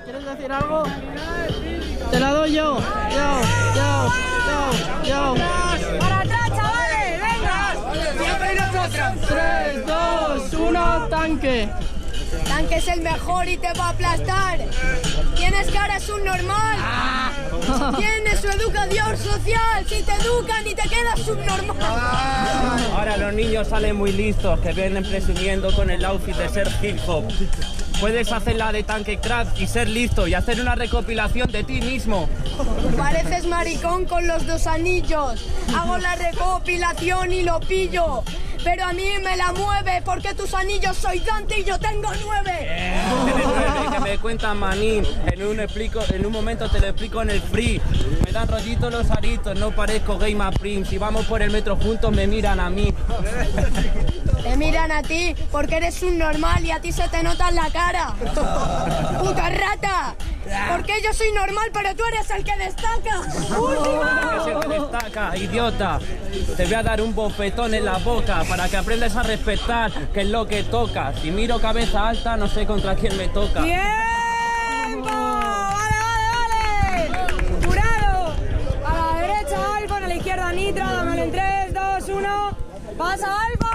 ¿Quieres decir algo? Te la doy yo. Yo. ¡Para atrás, chavales! ¡Venga! ¡Siempre nosotros! 3, 2, 1, tanque. Tanque es el mejor y te va a aplastar. Tienes cara subnormal. Tienes su educación social. Si te educan y te quedas subnormal. Ahora los niños salen muy listos, que vienen presumiendo con el outfit de ser hip hop. Puedes hacer la de Tanque Crack y ser listo y hacer una recopilación de ti mismo. Pareces maricón con los 2 anillos. Hago la recopilación y lo pillo. Pero a mí me la mueve porque tus anillos soy Dante y yo tengo 9. Tienes 9, que me cuentan manín. En un momento te lo explico en el free. Me dan rollitos los aritos, no parezco Game Prim. Si vamos por el metro juntos me miran a mí. Te miran a ti porque eres un normal y a ti se te nota en la cara. ¡Puta rata! Porque yo soy normal, pero tú eres el que destaca. ¡Última! Es el que destaca, idiota. Te voy a dar un bofetón en la boca para que aprendas a respetar que es lo que toca. Si miro cabeza alta, no sé contra quién me toca. ¡Tiempo! ¡Vale! ¡Jurado! A la derecha, Alfa, a la izquierda, Nitra. Dámelo en 3, 2, 1. ¡Pasa, Alfa!